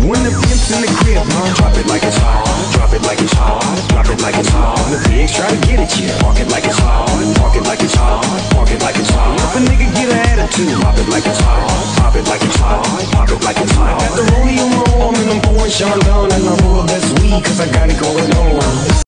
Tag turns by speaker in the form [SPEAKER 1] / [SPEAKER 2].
[SPEAKER 1] When the pimp's in the crib, drop it like it's hot. Drop it like it's hot. Drop it like it's hot. The pigs try to get at you. Park it like it's hot. Park it like it's hot. Park it like it's hot. If a nigga get an attitude, pop it like it's hot. Pop it like it's hot. Pop it like it's hot. Got the rollie on my arm and I'm pouring Sean down and I roll up that sweet 'cause I got it going on.